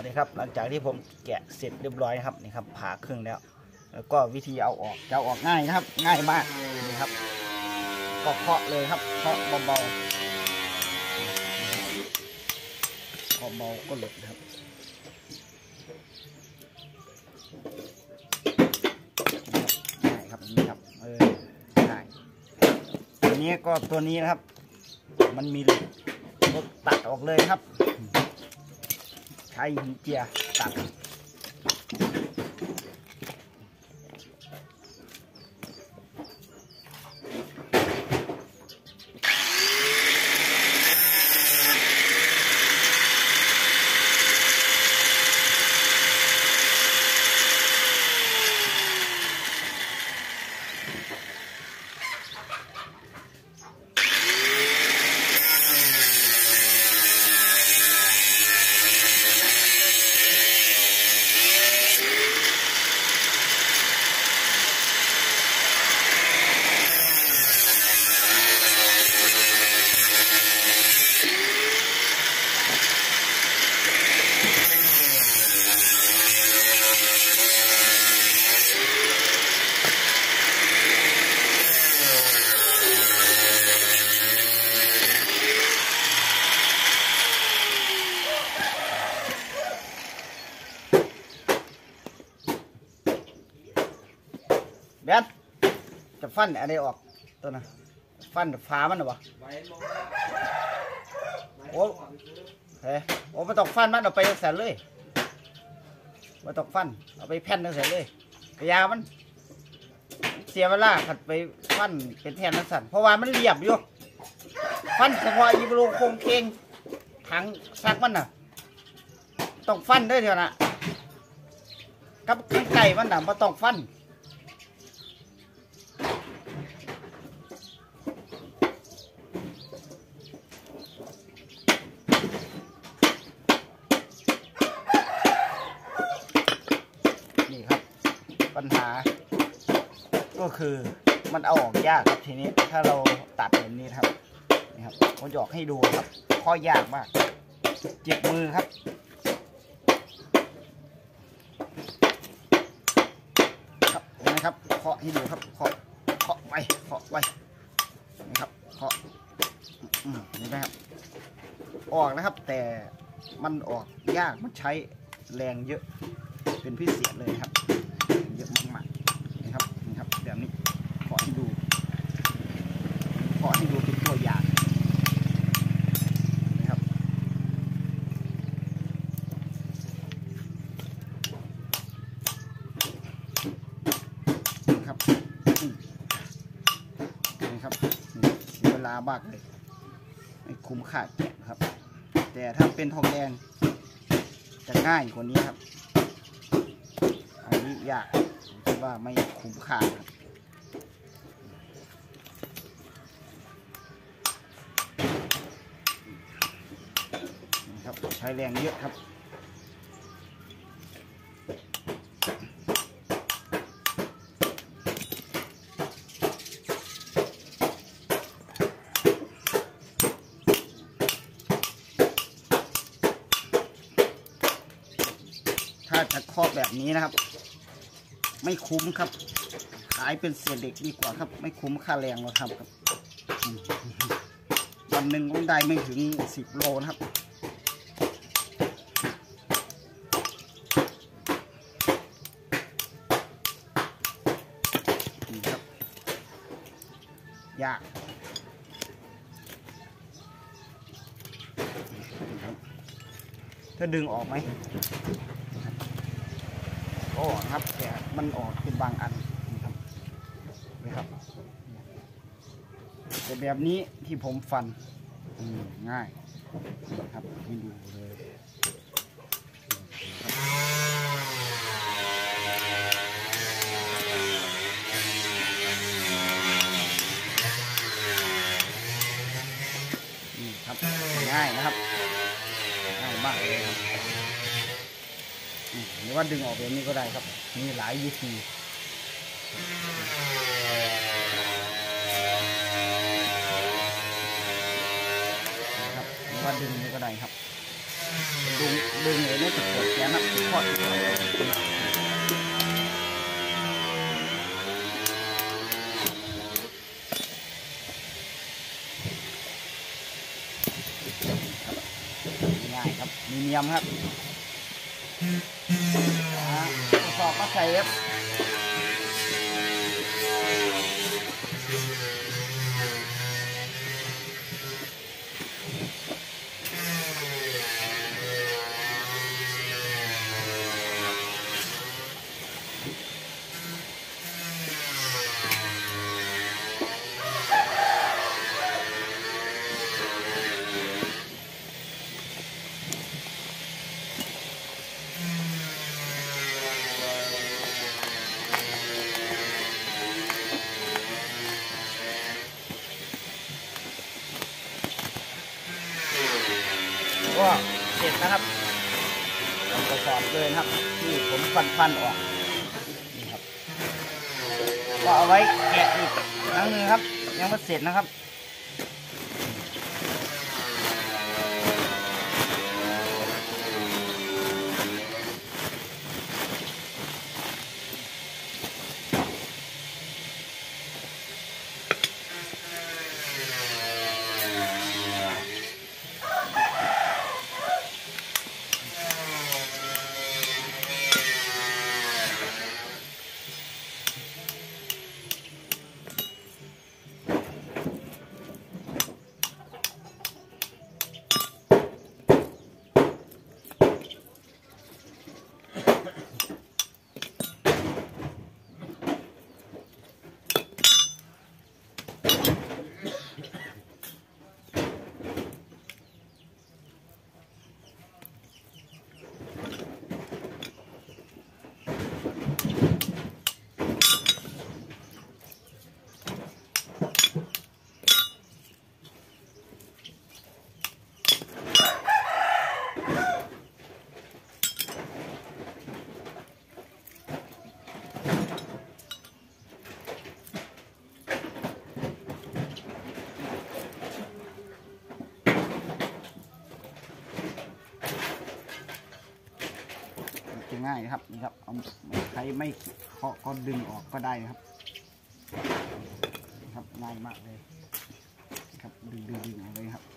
นี่ครับหลังจากที่ผมแกะเสร็จเรียบร้อยนะครับนี่ครับผ่าครึ่งแล้วก็วิธีเอาออกจะเอาออกง่ายนะครับง่ายมากนี่ครับก็เคาะเลยครับเคาะเบาๆเคาะเบาก็หลุดครับง่ายครับนี่ครับง่ายตัวนี้ก็ตัวนี้นะครับมันมีรถตัดออกเลยครับใช้หินเจียตัดแบนจะฟันอะไรออกตัวน่ะฟันฟ้ามันหรอวะโอ้เฮ้โอ้ไม่ต้องฟันมันเอาไปแสนเลยไม่ต้องฟันเอาไปแผ่นแสนเลยกระยามันเสียเวลาขัดไปฟันเป็นแทนนั่นสั่นเพราะว่ามันเรียบอยู่ฟันเฉพาะอีกโลโคงเคงถังซักมันน่ะต้องฟันด้วยเถอะนะกับข้างไก่มันน่ะไม่ต้องฟันปัญหาก็คือมันเอาออกยากครับทีนี้ถ้าเราตัดแบบนี้ครับนี่ครับผมจะออกให้ดูครับข้อยากมากเจ็บมือครับครับนะครับเคาะให้ดูครับเคาะไปนี่ครับเคาะนี่นะครับออกนะครับแต่มันออกยากมันใช้แรงเยอะเป็นพิเศษเลยครับเยอะมากๆนะครับแบบนี้ขอให้ดูเป็นตัวอย่างนะครับนี่ครับเสียเวลามากเลยไม่คุ้มค่าแกะครับแต่ถ้าเป็นทองแดงจะง่ายกว่านี้ครับอันนี้ยากคิดว่าไม่คุ้มค่าครับใช้แรงเยอะครับถ้าจะเคาะแบบนี้นะครับไม่คุ้มครับขายเป็นเศษเหล็กดีกว่าครับไม่คุ้มค่าแรงเราทำครับวันหนึ่งก็ได้ไม่ถึง10 โลนะครับนี่ครับยากถ้าดึงออกไหมโอ้ครับแต่มันออกเป็นบางอันนะครับแต่แบบนี้ที่ผมฟันง่ายครับให้ดูเลยนี่ครับง่ายนะครับง่ายมากเลยครับหรือว่าดึงออกแบบนี้ก็ได้ครับมีหลายวิธีครับหรือว่าดึงนี้ก็ได้ครับดึงเลยเนี่ยจะปวดแขนนะทอดง่ายครับมีเนียมครับสอบมาใส่ครับก็เสร็จนะครับเรากระสอบเลยนะครับที่ผมฟันออกนี่ครับก็เอาไว้แกะอีกครั้งนึงครับยังไม่เสร็จนะครับง่ายนะครับนี่ครับเอาใครไม่เคาะก็ดึงออกก็ได้นะครับครับง่ายมากเลยครับดึงออกเลยครับ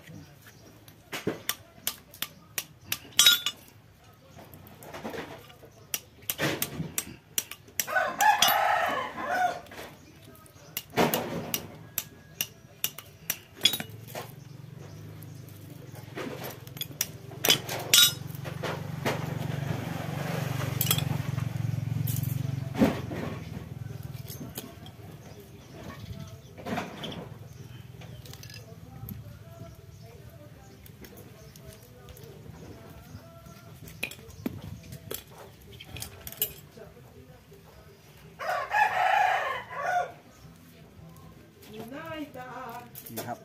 นี่ครับ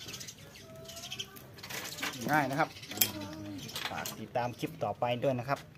ง่ายนะครับฝากติดตามคลิปต่อไปด้วยนะครับ